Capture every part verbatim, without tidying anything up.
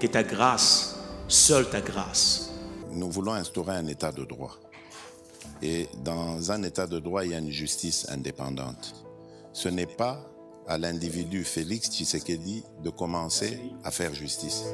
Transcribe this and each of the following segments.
que ta grâce, seule ta grâce. Nous voulons instaurer un état de droit. Et dans un état de droit, il y a une justice indépendante. Ce n'est pas à l'individu Félix Tshisekedi de commencer à faire justice.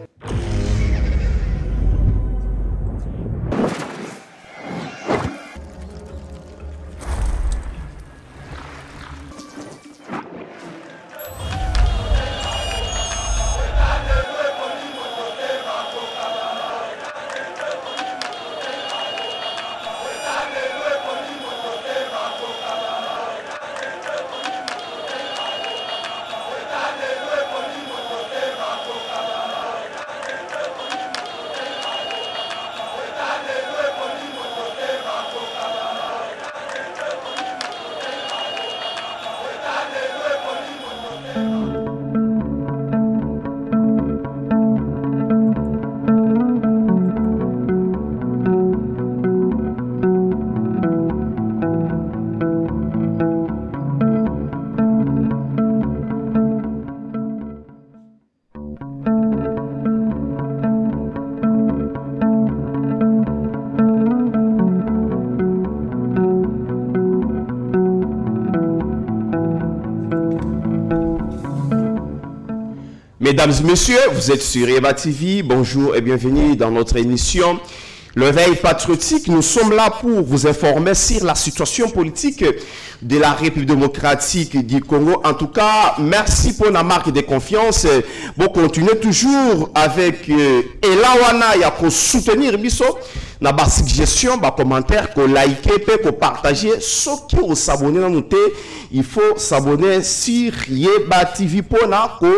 Mesdames et messieurs, vous êtes sur Eba T V, bonjour et bienvenue dans notre émission Le Veille Patriotique. Nous sommes là pour vous informer sur la situation politique de la République démocratique du Congo. En tout cas, merci pour la marque de confiance. Vous continuez toujours avec euh, Elawana ya ko soutenir biso na ba suggestion, ba commentaire, ko liker, ko partager. Ceux qui ont s'abonner dans nous, il faut s'abonner sur Eba T V pour na ko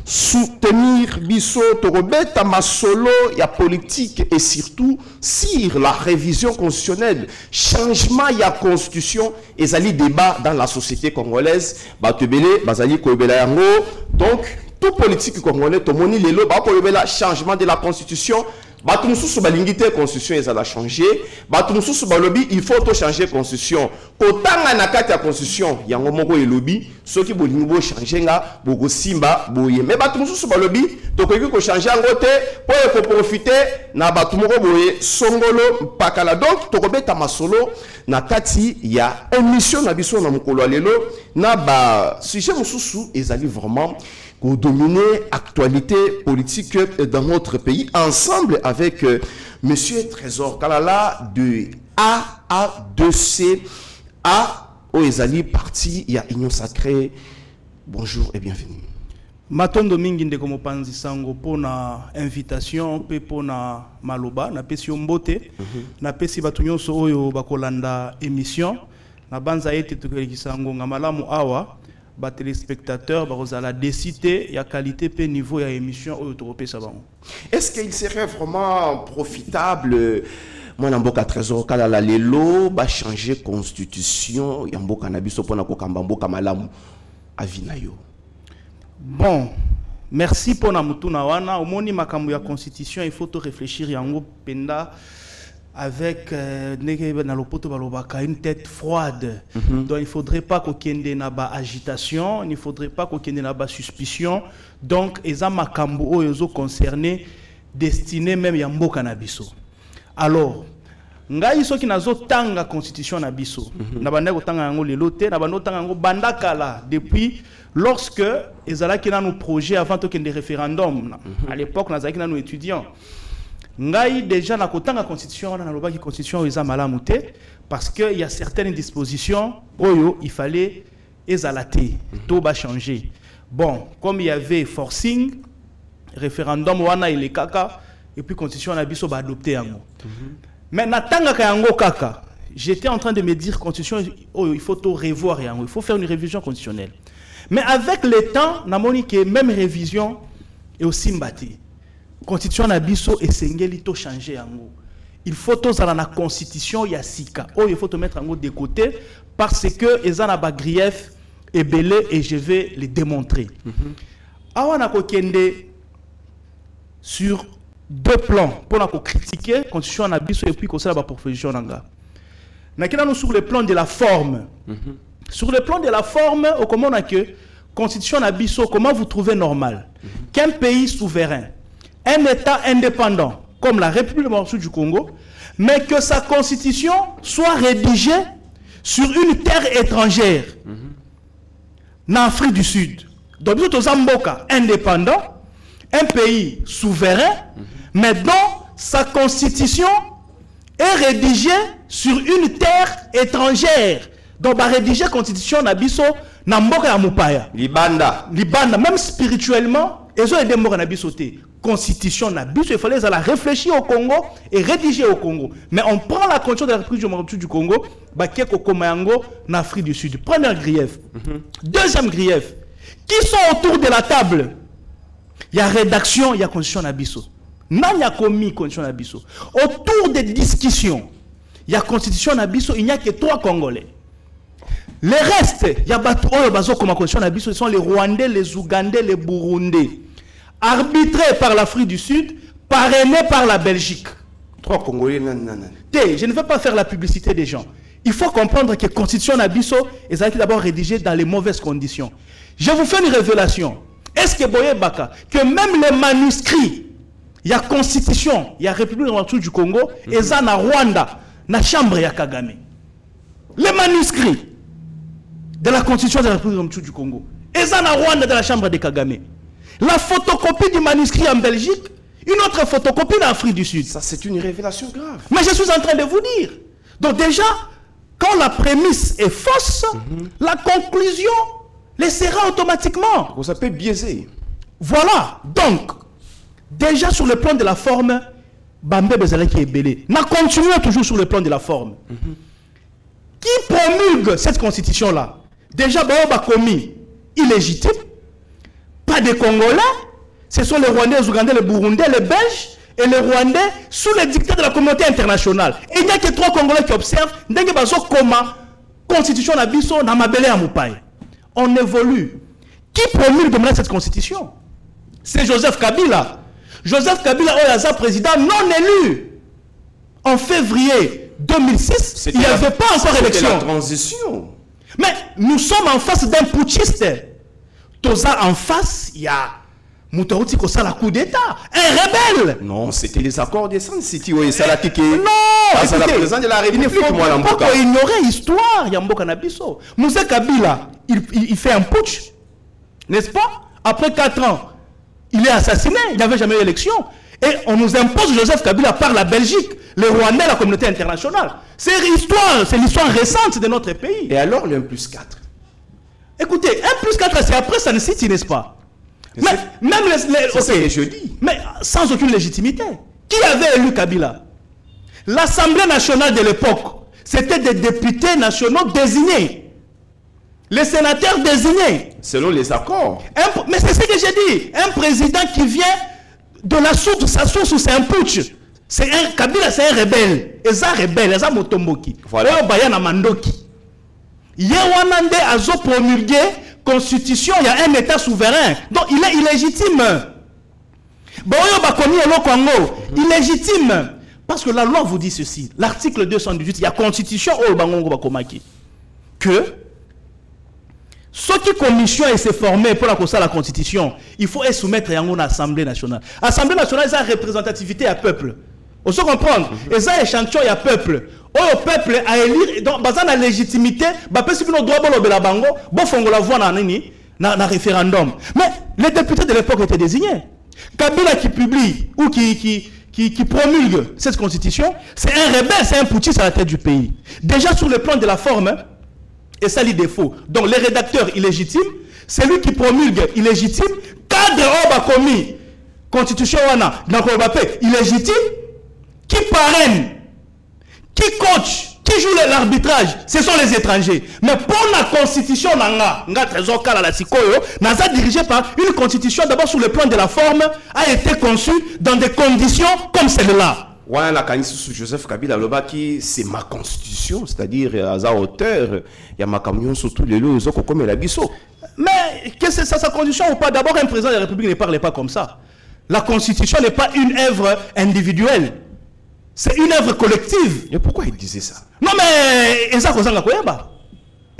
soutenir biso torobeta masolo ya politique et surtout sur la révision constitutionnelle, changement ya constitution et zali débat dans la société congolaise batebele bazali koyebela yango. Donc tout politique congolais tomoni lelo ba koyebela changement de la constitution. Bato mususu balingi te constitution ezala changer, bato mususu balobi il faut to changer constitution. Kotanga na kati ya constitution yango moko elobi soki bolingi bo changer nga boko simba boye. Mais bato mususu balobi to koki ko changer ngo te po ko profiter na bato moko boye songolo pakala. Donc to kobeta masolo na kati ya émission na biso na mokolo lelo na ba sujet mususu ezali vraiment pour dominer l'actualité politique dans notre pays, ensemble avec euh, Monsieur Trésor Kalala de A A deux C A Oezali parti, il y a Union Sacrée. Bonjour et bienvenue. Matondo mingi ndeko mopanzi sango pona invitation pe pona maloba na pesi mbote na pesi batu nyonso oyo bakolanda émission na banza ete tokelkisango ngamalamu awa ba téléspectateurs ba décider ya qualité pe niveau ya émission au Européen savant. Est-ce qu'il serait vraiment profitable moi na mboka Trésor Kalala lelo ba changer constitution ya mboka na biso pona ko kamba mboka malamu avinayo? Bon, merci pour na mutuna wana omoni makambo ya constitution il faut to réfléchir yango penda avec euh, une tête froide. Mm-hmm. Donc il ne faudrait pas qu'il y ait une agitation, il ne faudrait pas qu'il y ait une suspicion. Donc les makambo oyo concernés destinés même à mboka na biso. Alors, ngai soki nazo tanga constitution na biso. Na banda ko tanga yango lelo te, na banda tanga yango bandakala depuis lorsque ezalaki na nos projets avant que des référendums. À l'époque nazaki na nos étudiants. Ngai déjà na kotanga constitution na lobaki constitution eza malamu te parce que il y a certaines dispositions oyo il fallait ezalater tout va changer. Bon, comme il y avait forcing référendum wana il est kaka et puis constitution na biso ba adopter yango. Mais natanga ka yango kaka, j'étais en train de me dire constitution oyo il faut tout revoir yango, il faut faire une révision constitutionnelle. Mais avec le temps na moni que même révision est aussi mbatté. Constitution na biso et sengeli to changer yango. Il faut to za na constitution ya sika. Oh, il faut te mettre en de côté parce que ezana ba grief et belé et je vais les démontrer. Awa na ko kende sur deux plans pour na ko critiquer constitution na biso et puis ko sala ba proposition nanga. Na kena no sur le plan de la forme. Sur le plan de la forme, au comment on a que constitution na biso comment vous trouvez normal qu'un pays souverain un État indépendant, comme la République démocratique du Congo, mais que sa constitution soit rédigée sur une terre étrangère, mm-hmm. en Afrique du Sud. Donc, nous sommes indépendant, un pays souverain, mm-hmm. mais dont sa constitution est rédigée sur une terre étrangère. Donc, bah, rédiger la constitution Nabiso, Namboka ya Mupaya. Libanda. Libanda, même spirituellement, ils ont aidé Mboka Nabiso. Constitution Nabiso, il fallait la réfléchir au Congo et rédiger au Congo. Mais on prend la constitution de la République démocratique du Congo, bah, qui est au Komayango, en Afrique du Sud. Premier grief. Mm-hmm. Deuxième grief. Qui sont autour de la table? Il y a rédaction, il y a constitution Nabiso. Non, il y a commis constitution Nabiso. Autour des discussions, il y a constitution Nabiso, il n'y a que trois Congolais. Les restes, il y a comme constitution Nabiso, ce sont les Rwandais, les Ougandais, les Burundais. Arbitrés par l'Afrique du Sud, parrainés par la Belgique. Trois Congolais, non, non, non. Je ne veux pas faire la publicité des gens. Il faut comprendre que la constitution Nabiso est d'abord rédigée dans les mauvaises conditions. Je vous fais une révélation. Est-ce que Boye Baka, que même les manuscrits, il y a constitution, il y a République démocratique du Congo, et mm-hmm. ça na Rwanda, na chambre ya Kagame. Les manuscrits de la constitution de la République démocratique du Congo, et ça na Rwanda de la chambre de Kagame. La photocopie du manuscrit en Belgique, une autre photocopie en Afrique du Sud. Ça, c'est une révélation grave. Mais je suis en train de vous dire. Donc déjà, quand la prémisse est fausse, mm-hmm. la conclusion les sera automatiquement. Ça peut biaiser. Voilà. Donc, déjà sur le plan de la forme, Bambé Bezaleki est belé. N'a continué toujours sur le plan de la forme. Mm-hmm. Qui promulgue cette constitution-là? Déjà, Baoba commis illégitime. Pas des Congolais. Ce sont les Rwandais, les Ougandais, les Burundais, les Belges et les Rwandais sous les dictats de la communauté internationale. Et il n'y a que trois Congolais qui observent. Comment constitution Nabiso n'a mabelé à Moupaï. On évolue. Qui promulgue de cette constitution? C'est Joseph Kabila. Joseph Kabila est président non élu. En février deux mille six, il n'y avait pas encore élection. La transition. Mais nous sommes en face d'un putschiste. Toza en face, il y a Moutouti Kosa la coup d'État, un rebelle. Non, c'était les accords de San City. Oui, ça l'a piqué. Non, c'est la présidente de la République. Il ne faut pas ignorer l'histoire. Il y a Mboka Nabiso. Moussa Kabila, il, il, il fait un putsch, n'est-ce pas? Après quatre ans, il est assassiné. Il n'y avait jamais eu d'élection. Et on nous impose Joseph Kabila par la Belgique, les Rwandais, la communauté internationale. C'est l'histoire, c'est l'histoire récente de notre pays. Et alors le un plus quatre? Écoutez, un plus quatre, c'est après San City, n'est-ce pas? Mais même les, les c'est okay, ce que je dis. Mais sans aucune légitimité. Qui avait élu Kabila? L'Assemblée nationale de l'époque, c'était des députés nationaux désignés. Les sénateurs désignés. Selon les accords. Un, mais c'est ce que j'ai dit. Un président qui vient de la source, sa source, c'est un putsch. C'est un Kabila, c'est un rebelle. Et ça rebelle, et ça motomboki. Voilà. Et Bayana Mandoki. Yewanande Azo promulgué constitution, il y a un État souverain. Donc il est illégitime. Boyo Bakomi au Congo, illégitime. Parce que la loi vous dit ceci. L'article deux cent dix-huit, il y a constitution au Bangongo Bakomaki. Que ce qui commission et s'est formé pour la, la constitution, il faut soumettre à l'Assemblée nationale. L'Assemblée nationale, c'est la représentativité à peuple. On se comprendre. Et ça, échantillon, il y a peuple. Oh, le peuple a élire, donc, basant la légitimité, bah, parce que nous droit de la bango, bon, faut la voix dans un référendum. Mais les députés de l'époque étaient désignés. Kabila qui publie ou qui, qui, qui, qui promulgue cette constitution, c'est un rebelle, c'est un putschiste à la tête du pays. Déjà sur le plan de la forme, et ça les défauts. Donc les rédacteurs illégitimes, c'est lui qui promulgue illégitime, cadre oba commis, constitution wana, donc on va payer illégitime, qui parraine, qui coach, qui joue l'arbitrage, ce sont les étrangers. Mais pour la constitution, nga, nga trésor kala la sikoyo, n'a dirigé par une constitution d'abord sur le plan de la forme, a été conçue dans des conditions comme celle-là. Ouais, la canisse sous Joseph Kabila Lobaki, c'est ma constitution, c'est-à-dire à sa hauteur, il y a ma camion sur tous les lieux, comme la bisso. Mais qu'est-ce que c'est sa constitution ou pas? D'abord, un président de la République ne parle pas comme ça. La constitution n'est pas une œuvre individuelle. C'est une œuvre collective. Et pourquoi il disait ça? Non mais, et ça, c'est ça.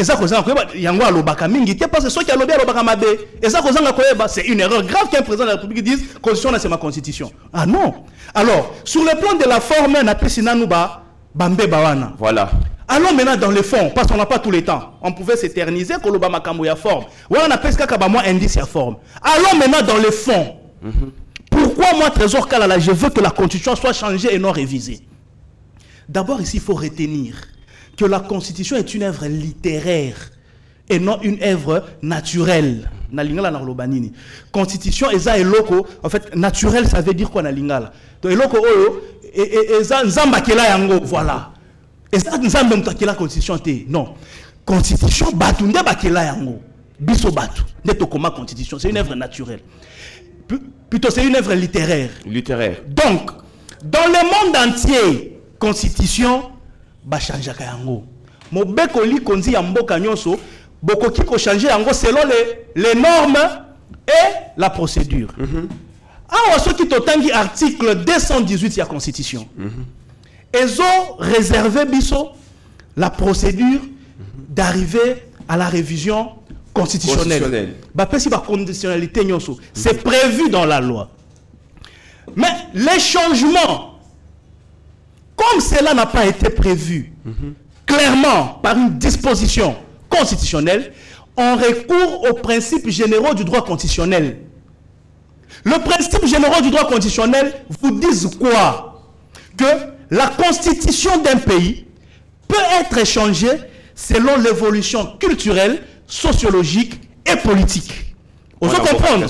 Et ça, yango alobaka mingi te parce que ceux qui alobi alobaka mabe. Et ça, c'est une erreur grave qu'un président de la République dise constitution c'est ma constitution. Ah non. Alors, sur le plan de la forme, on appelle Sinanuba Bambe Bawana. Voilà. Allons maintenant dans le fond, parce qu'on n'a pas tous les temps. On pouvait s'éterniser que l'Obama Kambo ya forme. Ouais, on appelle ça comme moi indice ya forme. Allons maintenant dans le fond. Mm-hmm. Pourquoi moi, Trésor Kalala, je veux que la constitution soit changée et non révisée? D'abord, ici, il faut retenir que la constitution est une œuvre littéraire et non une œuvre naturelle. Na lingala na lobanini. Constitution eza eloko, en fait naturel ça veut dire quoi na lingala. Donc eloko oyo eza nzamba kela yango voilà. Eza nzamba mtakela constitution te. Non. Constitution batu nde bakela yango. Biso batu. Nde tokoma constitution, c'est une œuvre naturelle. Plutôt c'est une œuvre littéraire. Littéraire. Donc dans le monde entier, constitution ba changeaka yango. Mobeko li konzi ya mboka nyonso bokoki ko changer yango selon les, les normes et la procédure. Mm-hmm. Ah, ceux qui totangi article deux cent dix-huit de la Constitution. Mm-hmm. Ils ont réservé biso la procédure mm-hmm. d'arriver à la révision constitutionnelle. Bah si ba conditionnalité nyonso, mm-hmm. c'est prévu dans la loi. Mais les changements, comme cela n'a pas été prévu mm-hmm. clairement par une disposition constitutionnelle, on recourt aux principes généraux du droit constitutionnel. Le principe général du droit constitutionnel vous dit quoi? Que la constitution d'un pays peut être changée selon l'évolution culturelle, sociologique et politique. Vous comprenez?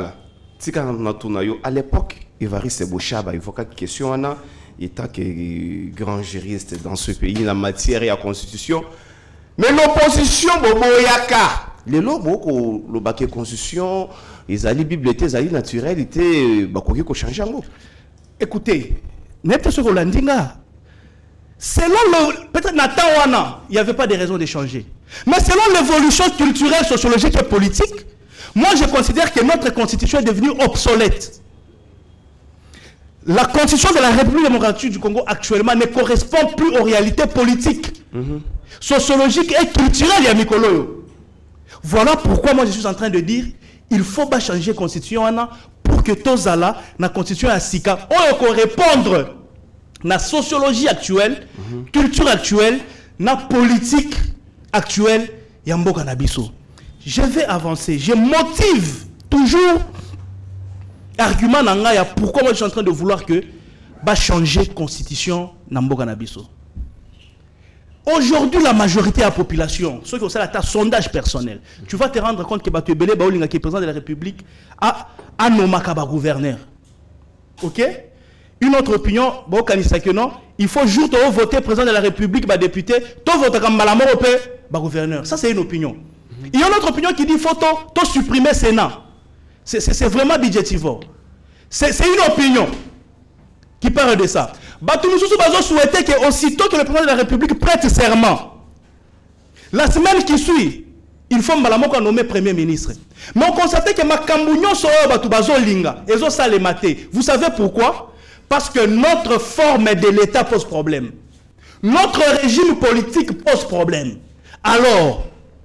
À l'époque, Évariste Bochaba évoquait une question, il était grand juriste dans ce pays, la matière et la constitution. Mais l'opposition, Boboyaka, les lobos, le baquet constitution, les alliés bibliothèques, les alliés naturels, étaient bakoki ko changer en gros. Écoutez, n'importe ce qu'on l'a dit là. Selon le, peut-être Nathan Wana, il n'y avait pas de raison de changer. Mais selon l'évolution culturelle, sociologique et politique, moi je considère que notre constitution est devenue obsolète. La constitution de la République démocratique du Congo actuellement ne correspond plus aux réalités politiques, mm-hmm. sociologiques et culturelles ya mikolo. Voilà pourquoi moi je suis en train de dire il faut pas changer la constitution pour que Tozala, la constitution à Sika, on peut répondre la sociologie actuelle, mm-hmm. culture actuelle, la politique actuelle ya mboka na biso. Je vais avancer, je motive toujours argument nanga ya pourquoi moi je suis en train de vouloir que bah changer constitution na mboka na biso. Aujourd'hui la majorité de la population, ceux qui ont ça ta sondage personnel, tu vas te rendre compte que Batu Ebele Baolinga qui est président de la République a a nommé Kaba gouverneur. OK? Une autre opinion, bon kanisa que non, il faut juste voter président de la République ba député, to voter comme malamo ba gouverneur. Ça c'est une opinion. Il y a une autre opinion qui dit faut to, to supprimer Sénat. C'est vraiment budgétivore. C'est une opinion qui parle de ça. Batou souhaiter que aussitôt que le président de la République prête serment, la semaine qui suit, il faut Malamoko nommer Premier ministre. Mais on constate que Makambounyo Soho Batou Bazo Linga, et ça les maté. Vous savez pourquoi? Parce que notre forme de l'État pose problème. Notre régime politique pose problème. Alors,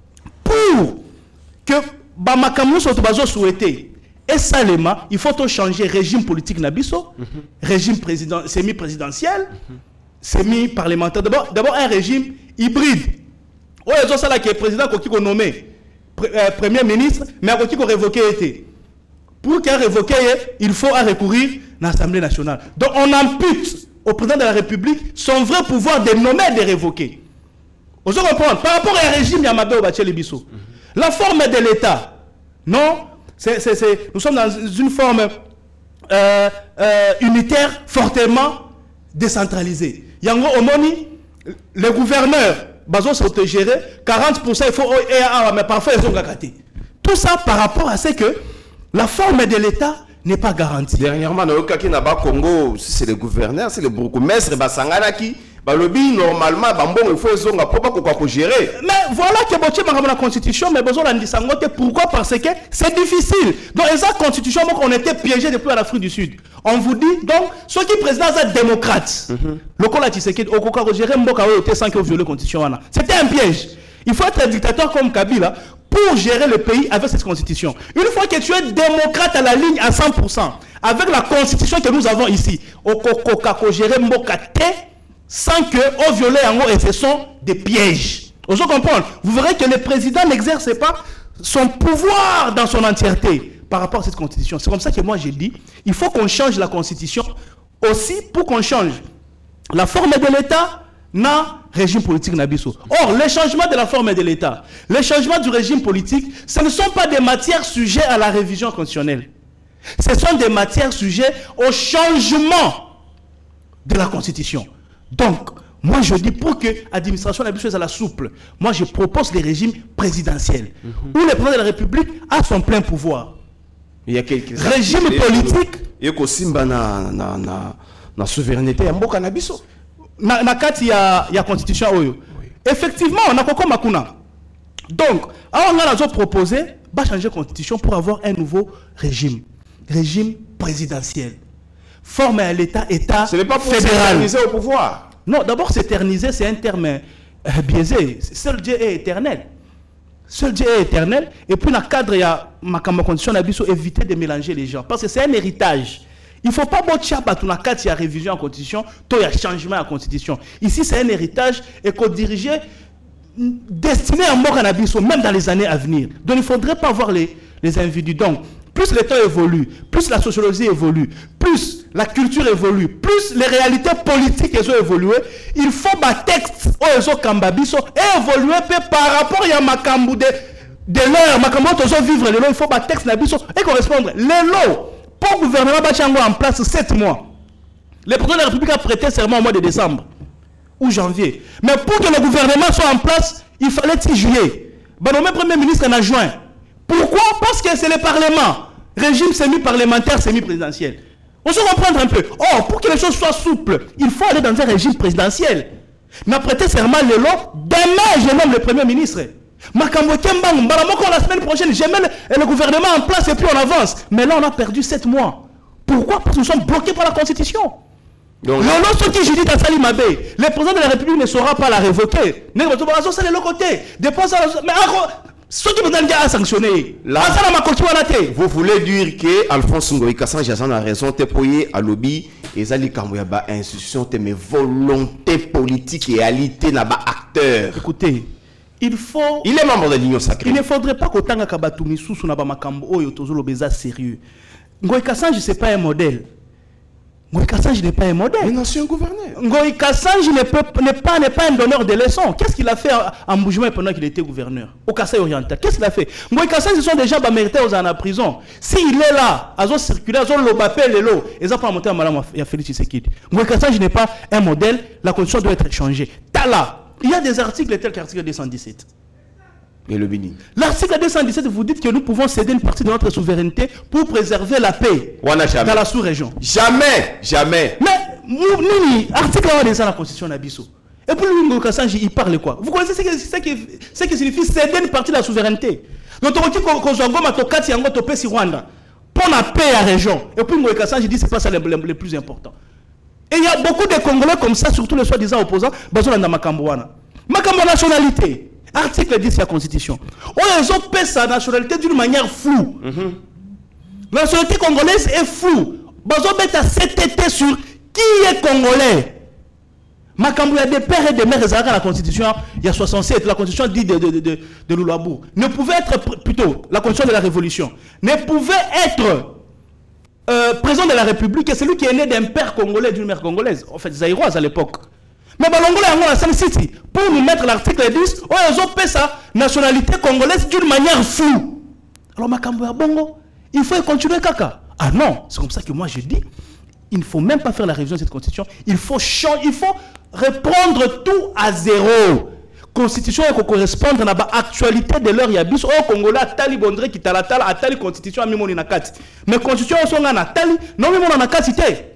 pour que Bamakamou Sotobazo souhaiter, et salement, il faut changer régime politique nabiso, mm-hmm. régime président, semi-présidentiel, mm-hmm. semi-parlementaire. D'abord un régime hybride. Oh, ils ont ça là qui est président qui est nommé euh, premier ministre, mais qui est révoqué été. Pour qu'il révoqué, il faut recourir à l'Assemblée nationale. Donc on impute au président de la République son vrai pouvoir de nommer et de révoquer. Vous comprenez? Par rapport à un régime Yamabé Obacheli Bisso, mm-hmm. la forme de l'État, non? C'est, c'est, c'est, nous sommes dans une forme euh, euh, unitaire fortement décentralisée. Yango Omoni, le gouverneur, Bazo s'autogéré, quarante pour cent il faut E A A, mais parfois ils ont gâté. Tout ça par rapport à ce que la forme de l'État n'est pas garantie. Dernièrement, dans le cas qui n'a pas Congo, c'est le gouverneur, c'est le bourgmestre Basangana qui. Normalement, il faut gérer. Mais voilà que Boché m'a la constitution, mais besoin d'en dire pourquoi? Parce que c'est difficile. Donc, et ça, constitution, on était piégé depuis l'Afrique du Sud. On vous dit, donc, ceux qui président sont démocrates. Le Kola Tshisekedi, au Koka, gérer Mboka sans que vous violez la constitution. C'était un piège. Il faut être un dictateur comme Kabila pour gérer le pays avec cette constitution. Une fois que tu es démocrate à la ligne à cent pour cent, avec la constitution que nous avons ici, au Kokoko gérer Mbokate, sans que au violer en haut, et ce sont des pièges. Vous comprenez? Vous verrez que le président n'exerce pas son pouvoir dans son entièreté par rapport à cette constitution. C'est comme ça que moi j'ai dit, il faut qu'on change la constitution aussi pour qu'on change la forme de l'État, na régime politique nabiso. Or, les changements de la forme de l'État, les changements du régime politique, ce ne sont pas des matières sujettes à la révision constitutionnelle. Ce sont des matières sujettes au changement de la Constitution. Donc, moi je dis pour que l'administration nabiso soit la souple, moi je propose les régimes présidentiels, mm-hmm. où le président de la République a son plein pouvoir. Il y a quelques régime politique. Il y a aussi la souveraineté en cannabis. Na, na kati ya, ya constitution oyo. Oui. Effectivement, on a koko makuna. Donc, on a proposé de changer la constitution pour avoir un nouveau régime. Régime présidentiel. Forme à l'État, État fédéral. Ce n'est pas pour s'éterniser au pouvoir. Non, d'abord s'éterniser, c'est un terme euh, biaisé. Seul Dieu est éternel. Seul Dieu est éternel. Et puis, dans le cadre, il y a ma constitution, il faut éviter de mélanger les gens. Parce que c'est un héritage. Il ne faut pas botcher la carte, il y a révision en constitution, il y a changement en constitution. Ici, c'est un héritage et qu'on dirigeait destiné à mort cannabis, même dans les années à venir. Donc, il ne faudrait pas voir les, les individus. Donc, plus le temps évolue, plus la sociologie évolue, plus la culture évolue, plus les réalités politiques ont évolué, il faut que les textes et évoluer par rapport à Makambu de, de l'heure, Makambu de vivre, il faut que les textes et correspondre. Les lots. Pour le gouvernement Bachango en place sept mois. Le président de la République a prêté serment au mois de décembre ou janvier. Mais pour que le gouvernement soit en place, il fallait six juillet. Ben, le même premier ministre en a joint. Pourquoi? Parce que c'est le Parlement. Régime semi-parlementaire, semi-présidentiel. On se comprendre un peu. Or, pour que les choses soient souples, il faut aller dans un régime présidentiel. Mais prêter serment le lot, demain, je nomme le premier ministre. La semaine prochaine, j'ai mis le, le gouvernement en place et puis on avance. Mais là, on a perdu sept mois. Pourquoi? Parce que nous sommes bloqués par la Constitution. Donc, le ce qui je dis dans Salim Abbé, le président de la République ne saura pas la révoquer. Mais de l'autre côté. Mais ceux qui nous ont sanctionné. Vous voulez dire que Alphonse Ngoï-Kassan a raison, tu es à lobby et Zali Kambouyaba institution, mais volonté politique et réalité n'a pas acteur. Écoutez. Il faut. Il est membre de l'Union sacrée. Il ne faudrait pas qu'autant que Kabatumi sous son abamakambo oyo tozolo beza sérieux. Ngoï Kassange c'est pas un modèle. Ngoï Kassange n'est pas un modèle. Mais non, c'est un gouverneur. Ngoï Kassange n'est pas n'est pas un donneur de leçons. Qu'est-ce qu'il a fait en Boujoué pendant qu'il était gouverneur au Kassai oriental? Qu'est-ce qu'il a fait? Ngoï Kassange ce sont déjà mérités aux en prison. S'il est là, à zone circulaire, à zone lobapé les lots, ils ont pas monté à Madame Félix Tshisekedi. Ngoï Kassange n'est pas un modèle. La condition doit être changée. Tala. Il y a des articles tels qu'article deux cent dix-sept. Et le Bénin. L'article deux cent dix-sept, vous dites que nous pouvons céder une partie de notre souveraineté pour préserver la paix dans la sous-région. Jamais, jamais. Mais, nous, article un de la Constitution d'Abisso. Et puis, Louis Kassange, il parle quoi? Vous connaissez ce qui, ce qui, ce qui signifie céder une partie de la souveraineté. Donc, on dit qu'on soit gomme à Tokati, en Topé, si Rwanda, pour la paix à la région. Et puis, Louis Kassange dit que ce n'est pas ça le, le, le plus important. Et il y a beaucoup de Congolais comme ça, surtout les soi-disant opposants, basés dans Makambouana. Makambo nationalité, article dix de la Constitution. Ils ont payé sa nationalité d'une manière floue. Mm-hmm. La nationalité congolaise est floue. Ils ont mis à cet été sur qui est congolais. Makambo, il y a des pères et des mères à la Constitution, il y a soixante-sept, la Constitution dit de, de, de, de, de Loulabou. Ne pouvait être, plutôt, la Constitution de la Révolution, ne pouvait être. Euh, président de la République, c'est celui qui est né d'un père congolais et d'une mère congolaise, en fait, zaïroise à l'époque. Mais Balongolais a la City pour nous mettre l'article dix, où ils ont payé sa nationalité congolaise d'une manière floue. Alors, Makambo Bongo, il faut continuer caca. Ah non, c'est comme ça que moi je dis, il ne faut même pas faire la révision de cette constitution, il faut changer, il faut reprendre tout à zéro. Constitution qui correspond à l'actualité de leur yabis au Congolais Tali Bondré qui tala tala Tali constitution à Mimoni Nakati. Mais constitution sont à Tali non Mimoni Nakati.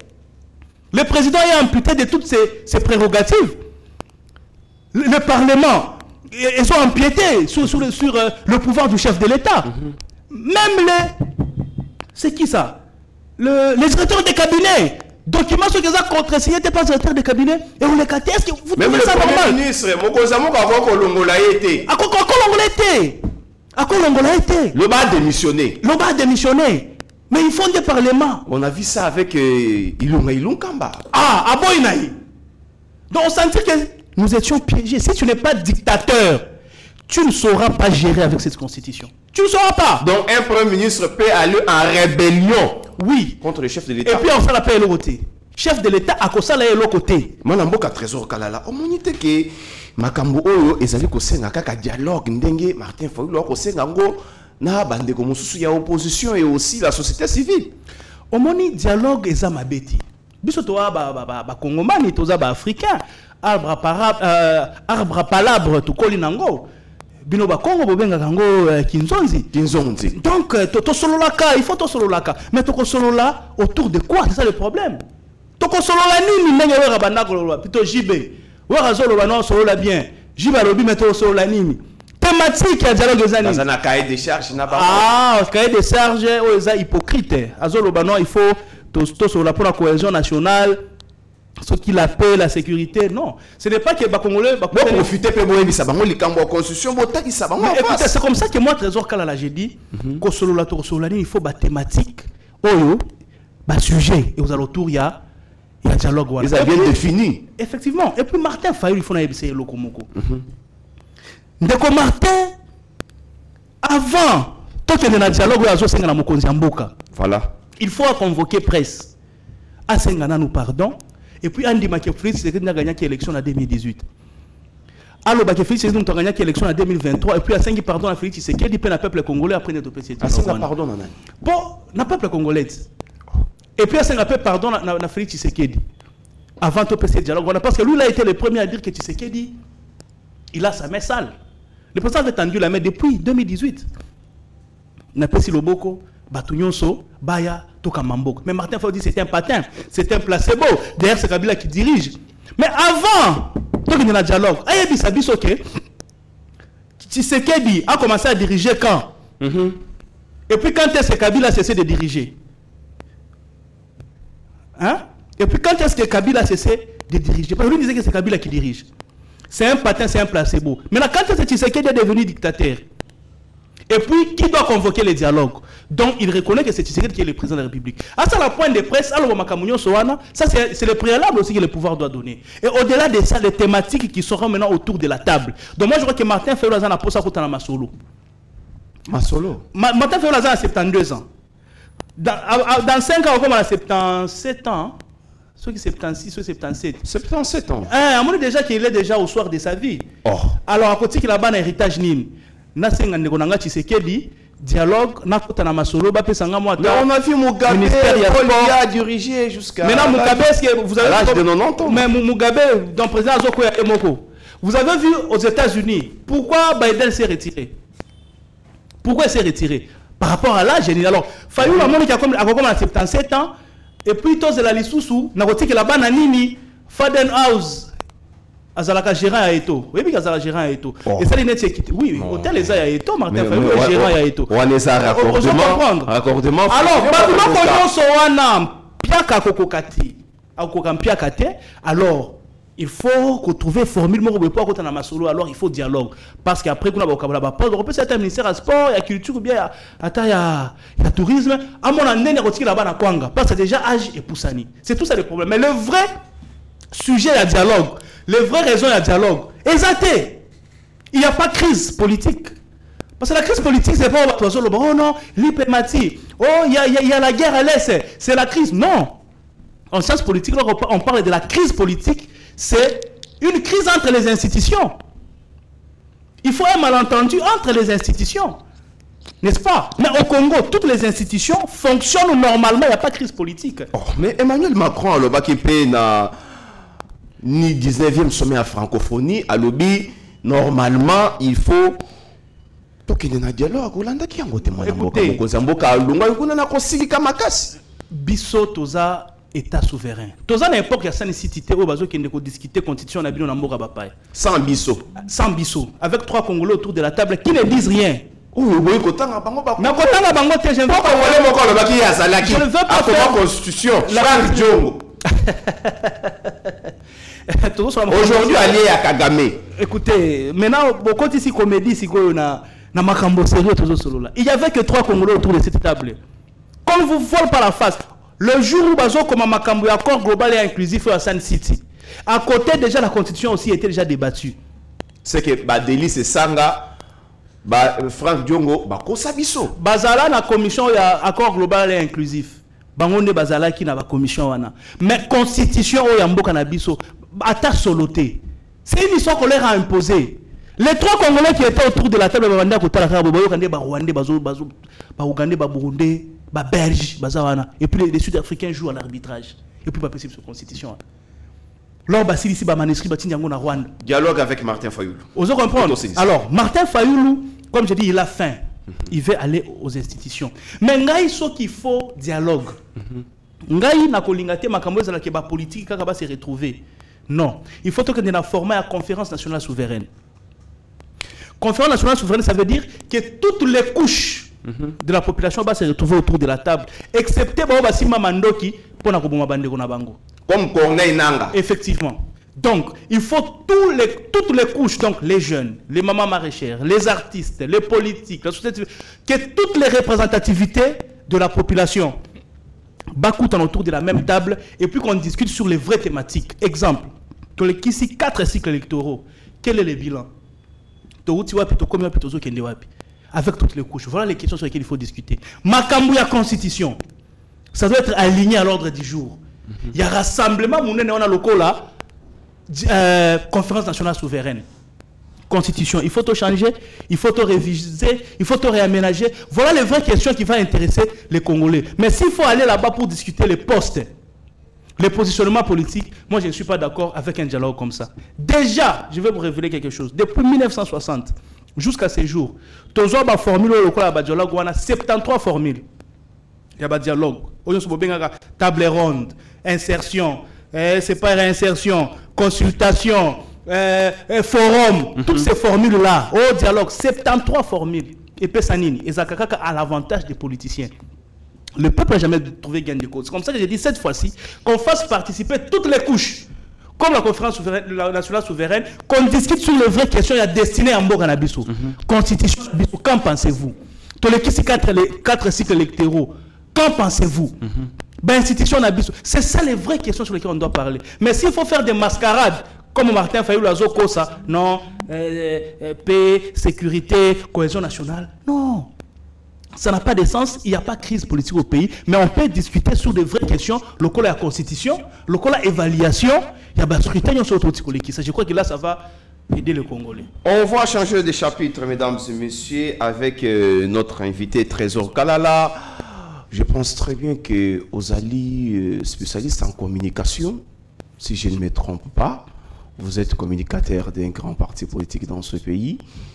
Le président est amputé de toutes ses, ses prérogatives. Le, le Parlement, ils sont empiétés sur, sur, le, sur euh, le pouvoir du chef de l'État. Mm-hmm. Même les, c'est qui ça? Le, les directeurs des cabinets Document ce que ça contre-signé n'était pas directeur de cabinet et on les capte. Est-ce que vous même trouvez ça normal? Même le Premier ministre, Mokozamo Kavo Kolongola été. À Kolongola été. À Kolongola été. Le bas a démissionné. Le bas a démissionné. Mais ils font des parlements. On a vu ça avec euh, Ilunga Ilunkamba. Ah, à Boinaï. Donc on sentit que nous étions piégés. Si tu n'es pas dictateur, tu ne sauras pas gérer avec cette constitution. Tu ne sauras pas. Donc un Premier ministre peut aller en rébellion. Oui. Contre le chef de l'État. Et puis on fait la paix à l'autre côté. Chef de l'État à Kosala et l'autre côté. Manamboka trésor kalala. O monite ke makambo oyo ezali kosenga kaka dialogue ndenge Martin Fayulu kosenga ngo na bande ko mususu ya opposition et aussi la société civile. O moni dialogue eza mabeti. Biso to ba ba ba ba kongomani toza ba africain. Arbre para euh, arbre palabre to kolinango. Bino ba Congo bobenga kango uh, kinzonzi kinzonzi. Donc uh, to, to solo laka, il faut to solo laka. Mais to solo là autour de quoi? C'est ça le problème. To solo la nini ndenge wera banda ko plutôt jibe. Wera solo ba non solo la bien. Jibe lobi mais to solo la nini. Thématique ya dialogue ezani. Dans un cahier de charge na ba. Ah, cahier de charge o eza hypocrite. Azolo ba non il faut to to solo la pour la cohésion nationale. Ce qu'il appelle la sécurité, non. Ce n'est pas que les Congolais vont profiter de la constitution. Écoutez, c'est comme ça que moi, Trésor Kalala, j'ai dit il faut des thématiques, des sujets. Et aux alentours, il y a un dialogue. Ils ont bien défini. Effectivement. Et puis Martin Fayulu, il faut essayer le Komoko. Ndeko Martin, avant, tant qu'il y a un dialogue, voilà. Il faut convoquer presse. À Sengana, nous pardon. Et puis, Andy Makefritz, c'est qu'il a gagné l'élection en deux mille dix-huit. Alors, Makefritz, c'est qu'il a gagné l'élection en deux mille vingt-trois. Et puis, à cinq pardon, à Félix, c'est qu'il dit que le peuple congolais après notre P C. À cinq pardon, Nanan. Bon, le peuple congolais. Et puis, à cinq pardon, à Félix Tshisekedi. Avant le P C dialogue, parce que lui, il a été le premier à dire que Tshisekedi, il a sa main sale. Le président avait tendu la main depuis deux mille dix-huit. N'a pas si le boko. Batunyonso, Baya, Tokamambok. Mais Martin Fayulu dit c'est un patin, c'est un placebo. Derrière, c'est Kabila qui dirige. Mais avant, donc il y a un dialogue. Ayebi Sabi Soke, Tshisekedi a commencé à diriger quand mm-hmm. Et puis quand est-ce que Kabila a cessé de diriger? Hein? Et puis quand est-ce que Kabila a cessé de diriger? Parce que lui disait que c'est Kabila qui dirige. C'est un patin, c'est un placebo. Mais là, quand est-ce que Tshisekedi est devenu dictateur? Et puis, qui doit convoquer les dialogues? Donc, il reconnaît que c'est Tshisekedi qui est le président de la République. À ça, la pointe de presse, alors, ça, c'est le préalable aussi que le pouvoir doit donner. Et au-delà de ça, les thématiques qui seront maintenant autour de la table. Donc, moi, je crois que Martin Fayulu a posé ça pour Masolo. Masolo Ma, Martin Fayulu a soixante-douze ans. Dans, dans cinq ans, on a soixante-dix-sept ans. Ceux qui soixante-six, ceux qui soixante-dix-sept. soixante-dix-sept ans. Hein, à mon déjà qu'il est déjà au soir de sa vie. Oh. Alors, à côté qu'il a un héritage nini. Nasenga Ndegonanga Tshisekedi dialogue nakota na masolo ba pesanga moi. Mais on a vu Mugabe Paul a dirigé jusqu'à maintenant Mugabe est-ce que vous avez à l'âge de quatre-vingt-dix ans. Mais Mugabe dans président Azoko ya Emoko. Vous avez vu aux États-Unis pourquoi Biden s'est retiré? Pourquoi il s'est retiré? Par rapport à l'âge. Alors Fayulu la monde qui a comme a comme soixante-dix-sept ans et puis tous la lisusu na koti que la bana nini Fadenhouse Azalaka gérant à Eto. Oui, mais Azalaka gérant à Eto. Et ça, il est oui, oui. Hôtel les a Eto, Martin Fayulu est gérant à Eto. On est à raccordement. Raccordement. Alors, maintenant qu'on soit un piaka kokokati, akokam piakate, alors il faut trouver formule mo pour côté na masolo, alors il faut dialogue parce qu'après qu'on a bakabala ba on peut c'est un ministère à sport, à culture ou bien ata ya ya tourisme, à mon année na kotiki là-bas na kwanga parce que déjà âge et poussani. C'est tout ça le problème. Mais le vrai sujet à dialogue, les vraies raisons à dialogue, exacté. Il n'y a pas de crise politique. Parce que la crise politique, c'est pas oh non, l'hypermatie, oh il y a, y a la guerre à l'Est, c'est la crise. Non. En sciences politiques, on parle de la crise politique, c'est une crise entre les institutions. Il faut un malentendu entre les institutions. N'est-ce pas? Mais au Congo, toutes les institutions fonctionnent normalement, il n'y a pas de crise politique. Oh, mais Emmanuel Macron, le bac na ni dix-neuvième sommet à francophonie, à lobby, normalement, il faut qu'il y ait un dialogue. Écoutez, Bisso Toza, État souverain. Toza n'importe quelle cité où bazo qui ne discuter constitution na bino na mboka bapay. Sans Bisso. Sans Bisso. Avec trois Congolais autour de la table qui ne disent rien. Oui, oui, kotanga bango ba. Mais kotanga bango te je ne veux pas. Je ne veux pas constitution. La Djongo. Aujourd'hui, allié à Kagame. Écoutez, maintenant, beaucoup ici comédie, si on a na makambo sérieux toujours solo là. Il y avait que trois Congolais autour de cette table. Comme vous vole par la face, le jour où bazo comme makambo accord global et inclusif à San City. À côté déjà la constitution aussi était déjà débattue. C'est que ba Délice Sanga, ba Franck Diongo, ba Kosabiso. Bazala na commission ya accord global et inclusif. Bangonde bazala qui na ba commission wana. Mais constitution o ya mboka na biso ata soloté. C'est une histoire qu'on leur a imposée. Les trois Congolais qui étaient autour de la table, Bavanda Kotala Kabo, Bayokande, Barwandais, Bazo, Bazo, Baougandais, Baburundais, Baberge, Bazawana. Et puis les Sud-Africains jouent à l'arbitrage. Et puis pas possible sur constitution. Lors Basili ici, Bamaneskri, Batinyango na Rwanda. Dialogue avec Martin Fayoulou. Osez comprendre. Alors, Martin Fayoulou, comme je dis, il a faim. Il veut aller aux institutions. Mais Ngaï, ce qu'il faut, dialogue. Ngaï, na kolingate, makambo za la keba politique, kaka se retrouver. Non. Il faut que nous ayons formé à la conférence nationale souveraine. Conférence nationale souveraine, ça veut dire que toutes les couches mm-hmm. de la population vont se retrouver autour de la table, excepté Basima Mandoki pour la Bango. Comme Corneille Nanga. Effectivement. Donc, il faut tous les, toutes les couches, donc les jeunes, les mamans maraîchères, les artistes, les politiques, la société, que toutes les représentativités de la population bakoutent autour de la même table et puis qu'on discute sur les vraies thématiques. Exemple, que les ici quatre cycles électoraux, quel est le bilan? Avec toutes les couches. Voilà les questions sur lesquelles il faut discuter. Makambouya constitution. Ça doit être aligné à l'ordre du jour. Mm-hmm. Il y a rassemblement, on a le là, euh, conférence nationale souveraine. Constitution. Il faut tout changer, il faut tout réviser, il faut tout réaménager. Voilà les vraies questions qui vont intéresser les Congolais. Mais s'il faut aller là-bas pour discuter les postes, les positionnements politiques, moi je ne suis pas d'accord avec un dialogue comme ça. Déjà, je vais vous révéler quelque chose. Depuis mille neuf cent soixante jusqu'à ces jours, tous les formules au dialogue, on a soixante-treize formules. Il y a un dialogue. Table ronde, insertion, euh, c'est pas réinsertion, consultation, euh, euh, forum, mm-hmm. toutes ces formules-là, au dialogue, soixante-treize formules. Et Pessanini, et Zakakaka a l'avantage des politiciens. Le peuple n'a jamais trouvé gain de cause. C'est comme ça que j'ai dit cette fois-ci qu'on fasse participer toutes les couches, comme la conférence souveraine, la nationale souveraine, qu'on discute sur les vraies questions à destinées à Mboga Nabiso. Mm-hmm. Constitution, qu'en pensez-vous? Tous les quatre, les quatre cycles électoraux, qu'en pensez-vous? Mm-hmm. Ben, institution Nabiso. C'est ça les vraies questions sur lesquelles on doit parler. Mais s'il faut faire des mascarades, comme Martin Fayoulou a Zokosa, non, euh, euh, paix, sécurité, cohésion nationale, non. Ça n'a pas de sens, il n'y a pas de crise politique au pays, mais on peut discuter sur de vraies questions, le col à la constitution, le col à l'évaluation, il y a un scrutin sur l'autre politique. Je crois que là, ça va aider le Congolais. On va changer de chapitre, mesdames et messieurs, avec euh, notre invité Trésor Kalala. Je pense très bien que Ozali, euh, spécialiste en communication, si je ne me trompe pas, vous êtes communicateur d'un grand parti politique dans ce pays.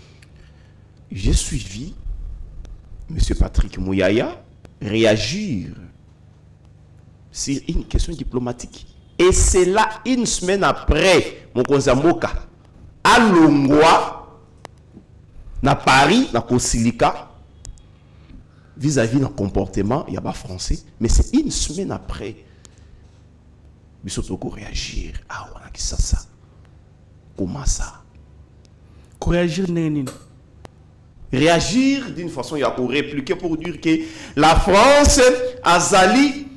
J'ai suivi M. Patrick Mouyaya réagir sur une question diplomatique. Et c'est là, une semaine après, mon Konzamoka, à Longwa, à Paris, à Kosilika, vis-à-vis d'un comportement, il y a pas français, mais c'est une semaine après, Bissotoko réagir. Ah, on a dit ça, ça. Comment ça? Réagir, nénine. Réagir d'une façon, il y a pour répliquer pour dire que la France a zali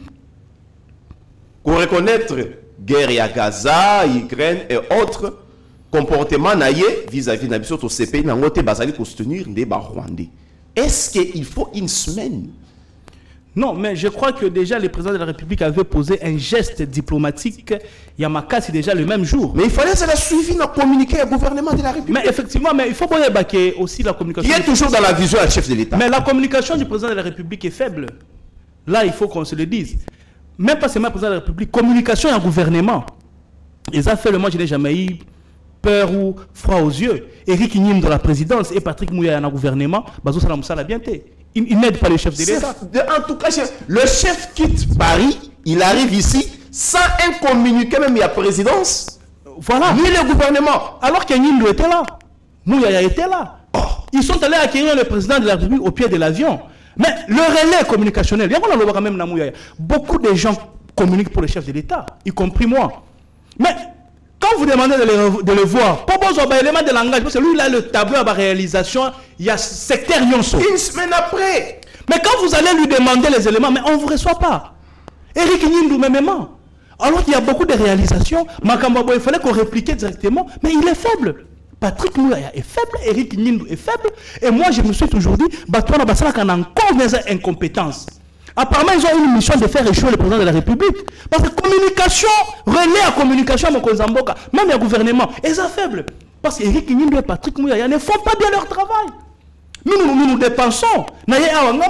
pour reconnaître guerre à Gaza, Ukraine et autres comportements vis-à-vis de ce pays, n'a pas pour soutenir des Rwandais. Est-ce qu'il faut une semaine? Non, mais je crois que déjà le président de la République avait posé un geste diplomatique. Yamaka, c'est déjà le même jour. Mais il fallait se la suivre, la communiquer au gouvernement de la République. Mais effectivement, mais il faut pas ébaquer aussi la communication. Il est toujours dans la vision du chef de l'État. Mais la communication du président de la République est faible. Là, il faut qu'on se le dise. Même pas seulement le président de la République, communication et un gouvernement. Et ça fait le moi, je n'ai jamais eu peur ou froid aux yeux. Éric Nim dans la présidence et Patrick Mouyaya dans le gouvernement, Bazo Salam Sala bien été. Il, il n'aide pas le chef de l'État. En tout cas, le chef quitte Paris, il arrive ici sans un communiqué, même il y a présidence. Voilà. Ni le gouvernement. Alors que Nim était là. Mouyaya était là. Oh. Ils sont allés accueillir le président de la République au pied de l'avion. Mais le relais communicationnel, il y a même beaucoup de gens communiquent pour le chef de l'État, y compris moi. Mais quand vous demandez de le, de le voir, pour vos éléments de langage, parce que lui, il a le tableau à la réalisation, il y a secteur Nyonso. Une semaine après. Mais quand vous allez lui demander les éléments, mais on ne vous reçoit pas. Eric Nindou, même. Alors qu'il y a beaucoup de réalisations, Makambabo, il fallait qu'on réplique directement, mais il est faible. Patrick Moulaya est faible, Eric Nindou est faible, et moi je me suis toujours dit, Batouana Bassala qu'on a encore des incompétences. Apparemment, ils ont une mission de faire échouer le président de la République. Parce que communication, relais à communication, même le gouvernement, ils sont faibles. Parce qu'Eric Nindou et Patrick Moulaya ne font pas bien leur travail. Nous, nous, nous, nous dépensons. Mais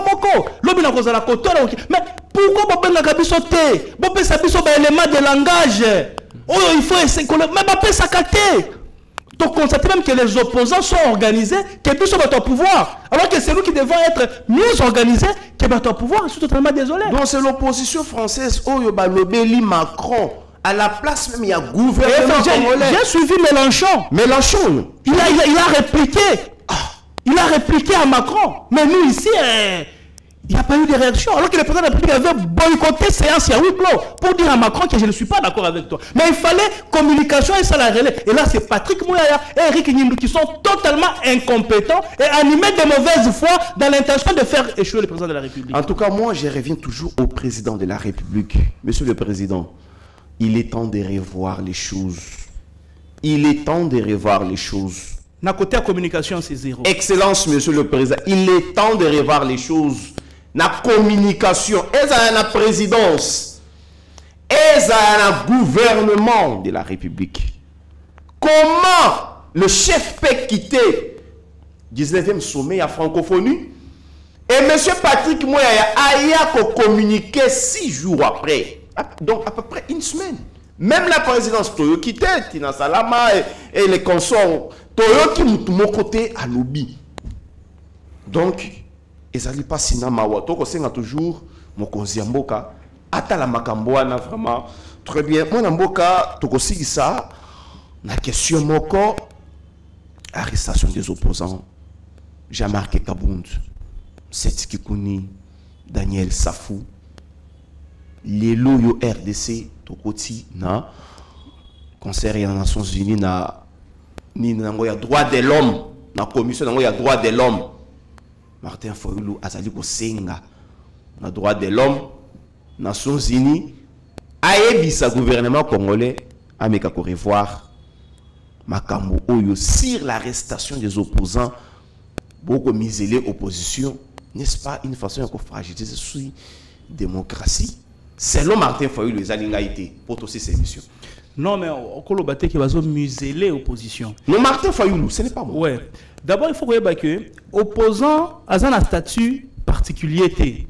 pourquoi vous avez sauté? Vous avez sauté un élément de langage. Oh, il faut essayer. Mais vous avez sauté. Donc, constatez même que les opposants sont organisés, que tous sont au pouvoir. Alors que c'est nous qui devons être mieux organisés que au pouvoir. Je suis totalement désolé. Donc, c'est l'opposition française. Oh, il y a Macron. À la place même, il y a gouvernement congolais. J'ai suivi Mélenchon. Mélenchon. Il a, il a, il a répliqué. Il a répliqué à Macron. Mais nous, ici, eh, il n'y a pas eu de réaction. Alors que le président de la République avait boycotté séance à huis clos pour dire à Macron que je ne suis pas d'accord avec toi. Mais il fallait communication et ça la relais. Et là, c'est Patrick Mouyaya et Eric Nindou qui sont totalement incompétents et animés de mauvaise foi dans l'intention de faire échouer le président de la République. En tout cas, moi, je reviens toujours au président de la République. Monsieur le Président, il est temps de revoir les choses. Il est temps de revoir les choses. D'un côté, la communication, c'est zéro. Excellence, Monsieur le Président, il est temps de revoir les choses. La communication, et la présidence, et la gouvernement de la République. Comment le chef peut quitter dix-neuvième sommet à francophonie et M. Patrick Mouyaya a communiqué six jours après, donc à peu près une semaine. Même la présidence Toyo quitté, Tina Salama et, et les consorts Toyo qui moutou mon côté à lobby. Donc, ezali pas sinama wato ko senga toujours mokonzi mboka ata la makamboana vraiment très bien moi mboka to ko ça na question moko arrestation des opposants Jean-Marc Kabund Seth Kikuni Daniel Safou les loyo R D C to koti na conseil des Nations Unies na ni na ngoya droit de l'homme na commission na ngoya droit de l'homme Martin Fayulu azali ko senga na droit de l'homme Nations Unies aebisa gouvernement congolais ameka ko revoir makambo oyo sur l'arrestation des opposants beaucoup miser opposition n'est-ce pas une façon de fragiliser la démocratie selon Martin Fayulu les alingaïté pour aussi ces missions. Non, mais on va dire museler l'opposition. Non, Martin Fayulu, ce n'est pas moi. Ouais. D'abord, il faut voir que l'opposant a un statut particulier.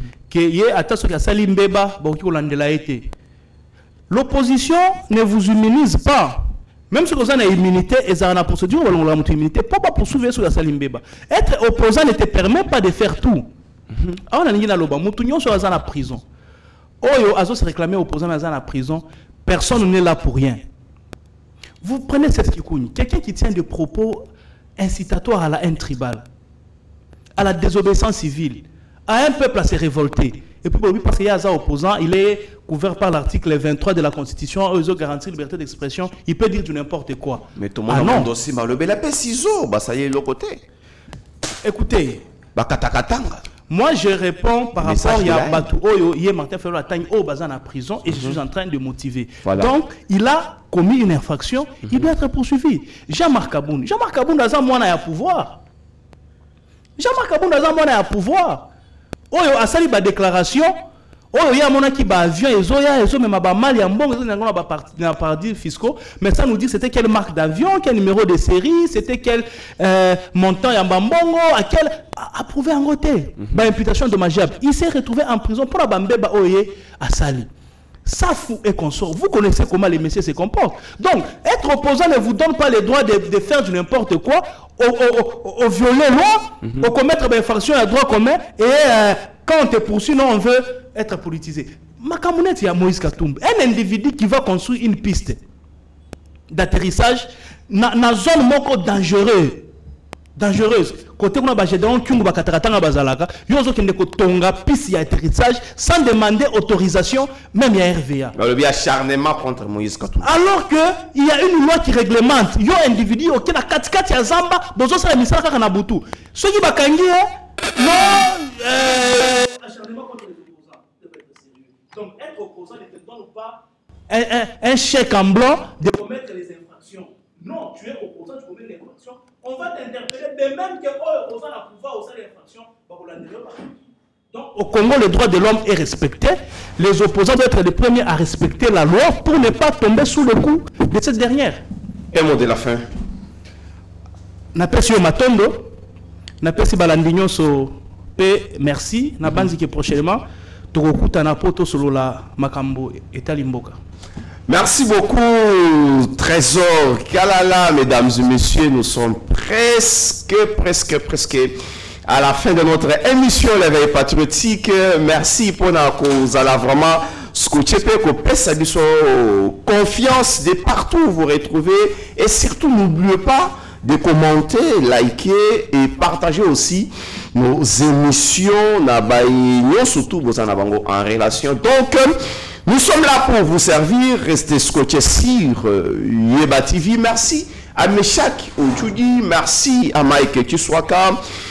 L'opposition ne vous immunise pas. Même si vous avez une immunité, et avez une procédure, vous avez une immunité, pas poursuivre sur la Salimbeba. Être opposant ne te permet pas de faire tout. On a dit que nous sommes en prison. Oyo azo se réclamer opposant dans la prison. Personne n'est là pour rien. Vous prenez cette Kikouni, quelqu'un qui tient des propos incitatoires à la haine tribale, à la désobéissance civile, à un peuple à se révolter. Et puis parce qu'il y a un opposant, il est couvert par l'article vingt-trois de la Constitution, ils ont garanti la liberté d'expression, il peut dire du n'importe quoi. Mais tout le monde a un dossier, mais le P ciseaux, ça y est, l'autre côté. Écoutez, bah katakatanga. Moi, je réponds par rapport à Batou Oyo, hier Martin Fayulu a tagné au bazar en prison et mm -hmm. je suis en train de motiver. Voilà. Donc, il a commis une infraction, mm -hmm. il doit être poursuivi. Jean-Marc Aboun, Jean-Marc Aboun a un pouvoir. Jean-Marc Aboun a un pouvoir. Oyo a sali ba déclaration. Oyo ya mona ki ba avion ezo ya ezo même ba mal ya mbongo ezo ngona ba parti na paradis fiscaux, mais ça nous dit c'était quelle marque d'avion, quel numéro de série, c'était quel euh, montant ya mbongo, à quel approuvé en côté. Ba imputation dommageable. Il s'est retrouvé en prison pour la bambeba oye à sali. Safou et consort, vous connaissez comment les messieurs se comportent. Donc, être opposant ne vous donne pas le droit de, de faire du n'importe quoi, au, au, au violer loi, mm-hmm. au commettre des infractions à droit commun, et euh, quand on te poursuit, non, on veut être politisé. Makamounette, il y a Moïse Katumbi, un individu qui va construire une piste d'atterrissage dans une zone moko dangereuse. dangereuse. Côté on a bagé dans Kyungu Bakatakatanga Bazalaka, yozo kende ko tonga piste ya atterrissage sans demander autorisation, même ya R V A. Le bien acharnement contre Moïse Katumbi. Alors que il y a une loi qui réglemente yo individu auquel a quatre quatre ya zamba bozo sala misala kaka na butu. Ceux qui bakangi non euh acharnement contre les opposants devrait être sérieux. Donc être opposant ne te donne pas un, un, un chèque en blanc de commettre les infractions. Non, tu es opposant, tu commets l'infraction. On va t'interpeller, de même que l'opposant a pouvoir au sein de l'infraction. Donc, au Congo, le droit de l'homme est respecté. Les opposants doivent être les premiers à respecter la loi pour ne pas tomber sous le coup de cette dernière. Un mot de la fin. Napesi Matondo, Napesi Balandignon so P. Merci. Nabanzi que prochainement, Togokuta Napoto solo la Makambo et Talimboka. Merci beaucoup, Trésor Kalala, mesdames et messieurs. Nous sommes presque, presque, presque à la fin de notre émission L'éveil patriotique. Merci pour nous allez vraiment scotcher confiance de partout où vous retrouvez. Et surtout, n'oubliez pas de commenter, liker et partager aussi nos émissions. Surtout, vous en avez en relation. Donc, nous sommes là pour vous servir. Restez scotchés sur euh, Yeba T V. Merci à Meshak Oudjoudi. Merci à Mike Kiswaka.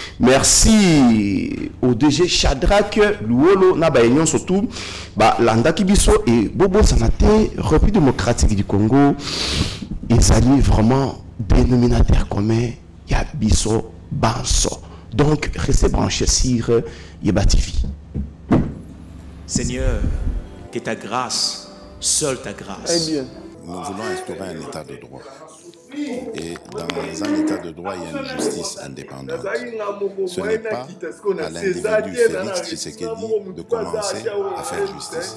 Merci au D G Shadrach Luolo Nabayenyon surtout. Bah, Landa Kibiso et Bobo Sanate, République démocratique du Congo. Ils allaient vraiment dénominateur commun. Yabiso Banso. Donc, restez branchés sur Yeba T V. Seigneur, que ta grâce, seule ta grâce. Eh bien. Nous voulons instaurer un état de droit. Et dans un état de droit, il y a une justice indépendante. Ce n'est pas à l'individu Félix Tshisekedi de commencer à faire justice.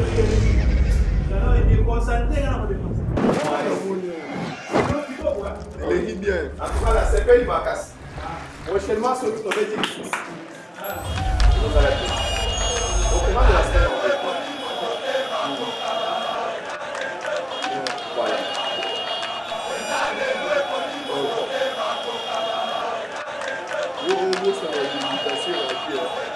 Il est bien. En tout cas, la C P I va casser. Prochainement, ce que vous avez dit. Vous allez au courant de la semaine, en fait. Voilà. Vous, vous, ça va être une invitation.